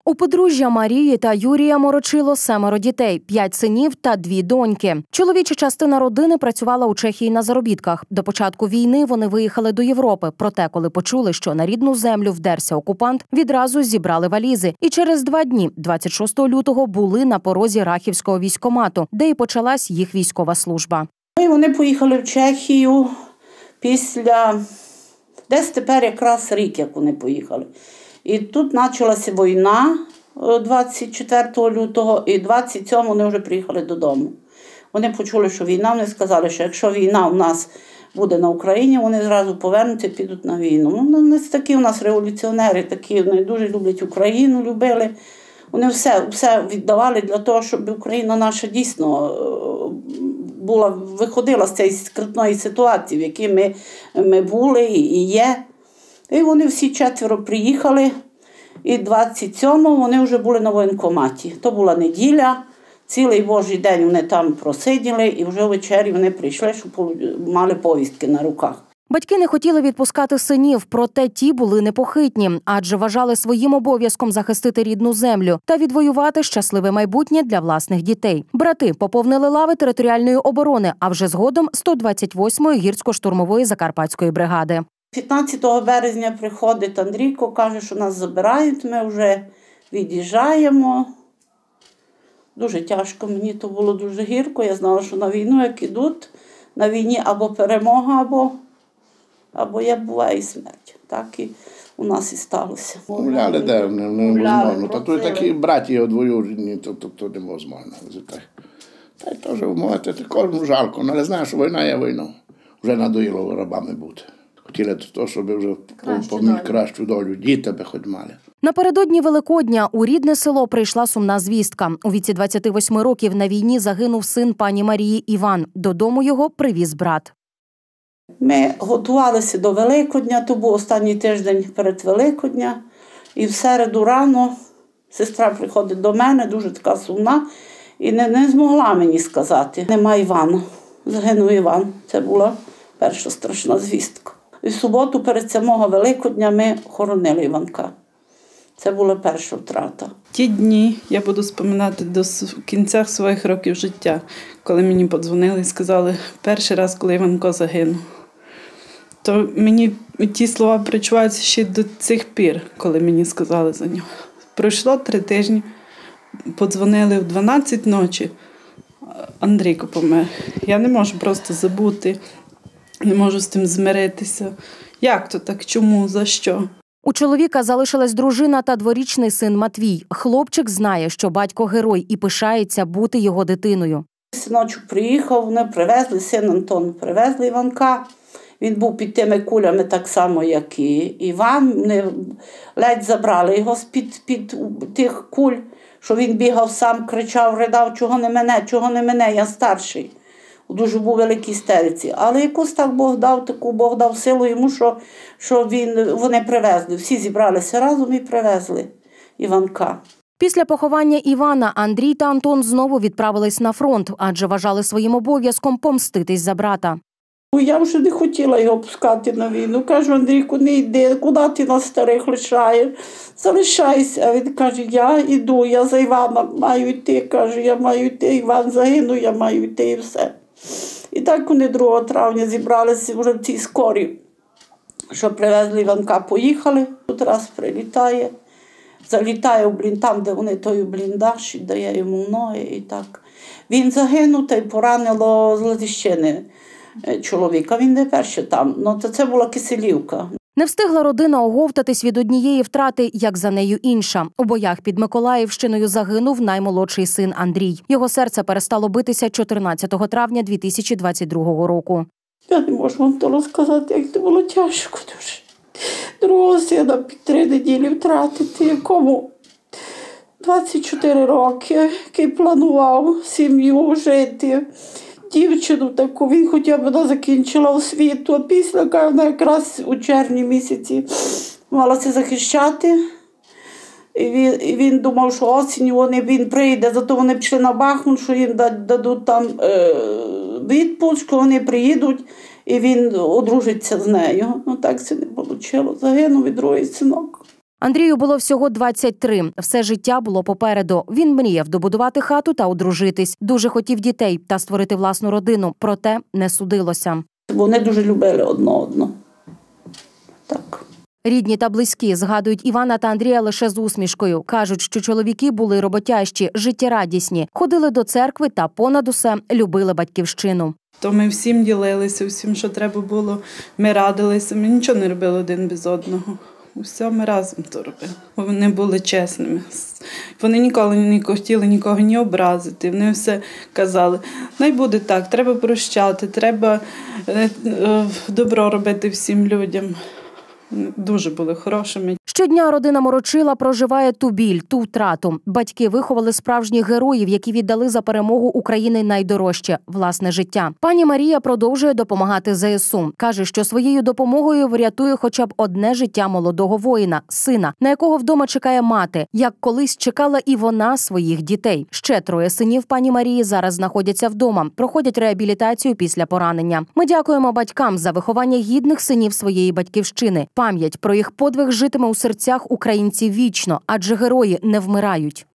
У подружжя Марії та Юрія морочило 7 дітей, 5 синів та 2 доньки. Чоловіча частина родини працювала у Чехії на заробітках. До початку війни вони виїхали до Європи. Проте, коли почули, що на рідну землю вдерся окупант, відразу зібрали валізи. І через 2 дні, 26 лютого, були на порозі Рахівського військкомату, де і почалась їх військова служба. Вони поїхали в Чехію після... Десь тепер якраз рік, як вони поїхали. І тут почалася війна 24 лютого, і 27 вони вже приїхали додому. Вони почули, що війна, вони сказали, що якщо війна у нас буде на Україні, вони зразу повернуться і підуть на війну. Вони такі у нас революціонери, такі, вони дуже люблять Україну, любили. Вони все віддавали для того, щоб Україна наша дійсно виходила з цієї скрутної ситуації, в якій ми були і є. І вони всі 4 приїхали, і 27-го вони вже були на воєнкоматі. То була неділя, цілий божий день вони там просиділи, і вже ввечері вони прийшли, щоб мали повістки на руках. Батьки не хотіли відпускати синів, проте ті були непохитні, адже вважали своїм обов'язком захистити рідну землю та відвоювати щасливе майбутнє для власних дітей. Брати поповнили лави територіальної оборони, а вже згодом 128-ї гірсько-штурмової Закарпатської бригади. 15 березня приходить Андрійко, каже, що нас забирають, ми вже від'їжджаємо. Дуже тяжко, мені то було дуже гірко. Я знала, що на війну, як ідуть, на війні або перемога, або як буває і смерть. Так і у нас і сталося. Гуляли, де невозможно. Та тут такі браті одвоюрідні, то невозможно. Та й теж можете, кожному жалко, але знаєш, що війна є війна. Вже надоїло рабами бути. Хотіли то, щоб вже кращу долю, діти би хоч мали. Напередодні Великодня у рідне село прийшла сумна звістка. У віці 28 років на війні загинув син пані Марії Іван. Додому його привіз брат. Ми готувалися до Великодня, то був останній тиждень перед Великодня. І в середу рано сестра приходить до мене, дуже така сумна, і не змогла мені сказати. Нема Івана, загинув Іван. Це була перша страшна звістка. І в суботу перед самого Великодня ми хоронили Іванка. Це була перша втрата. Ті дні я буду споминати до кінця своїх років життя, коли мені подзвонили і сказали, перший раз, коли Іванко загинув. То мені ті слова причуваються ще до цих пір, коли мені сказали за нього. Пройшло 3 тижні, подзвонили в 12 ночі, Андрійко помер. Я не можу просто забути, не можу з тим змиритися. Як то так? Чому? За що? У чоловіка залишилась дружина та 2-річний син Матвій. Хлопчик знає, що батько герой і пишається бути його дитиною. Синочок приїхав, вони привезли, син Антон привезли Іванка. Він був під тими кулями так само, як і Іван. Вони ледь забрали його з-під тих куль, що він бігав сам, кричав, ридав, чого не мене, я старший. Дуже був великій істериці. Але якусь так Бог дав силу йому, що вони привезли. Всі зібралися разом і привезли Іванка. Після поховання Івана Андрій та Антон знову відправились на фронт, адже вважали своїм обов'язком помститись за брата. Я вже не хотіла його пускати на війну. Кажу, Андрійку, не йди, куди ти нас старих лишаєш? Залишайся. А він каже, я йду, я за Івана маю йти. Каже, я маю йти, Іван загинув, я маю йти і все. І так вони 2 травня зібралися вже в цій скорі, що привезли Іванка, поїхали. Тут раз прилітає, залітає там, де вони той бліндаж, і дає йому ноги і так. Він загинув та й поранило з Латищини чоловіка. Він не перший там, то це була Киселівка. Не встигла родина оговтатись від однієї втрати, як за нею інша. У боях під Миколаївщиною загинув наймолодший син Андрій. Його серце перестало битися 14 травня 2022 року. Я не можу вам того сказати, як це було тяжко дуже. Другого сина під 3 неділі втратити, якому 24 роки, який планував сім'ю жити. Дівчину таку, він хоча б вона закінчила освіту, а після вона якраз у червні місяці малася захищати. І він думав, що осінню він прийде, зато вони пішли на Бахмут, що їм дадуть там відпуск, що вони приїдуть, і він одружиться з нею. Так це не вийшло. Загинув і другий синок. Андрію було всього 23. Все життя було попереду. Він мріяв добудувати хату та одружитись. Дуже хотів дітей та створити власну родину. Проте не судилося. Вони дуже любили одне одного. Так. Рідні та близькі згадують Івана та Андрія лише з усмішкою. Кажуть, що чоловіки були роботящі, життєрадісні, ходили до церкви та понад усе любили батьківщину. То ми всім ділилися, всім, що треба було. Ми радилися, ми нічого не робили один без одного. Усе ми разом то робили. Вони були чесними. Вони ніколи не хотіли нікого ні образити. Вони все казали, най буде так, треба прощати, треба добро робити всім людям. Дуже були хорошими. Щодня родина Морочила проживає ту біль, ту втрату. Батьки виховали справжніх героїв, які віддали за перемогу України найдорожче – власне життя. Пані Марія продовжує допомагати ЗСУ. Каже, що своєю допомогою врятує хоча б одне життя молодого воїна – сина, на якого вдома чекає мати, як колись чекала і вона своїх дітей. Ще 3 синів пані Марії зараз знаходяться вдома, проходять реабілітацію після поранення. Ми дякуємо батькам за виховання гідних синів своєї батьківщини. Пам'ять про їх подвиг житиме у серцях українців вічно, адже герої не вмирають.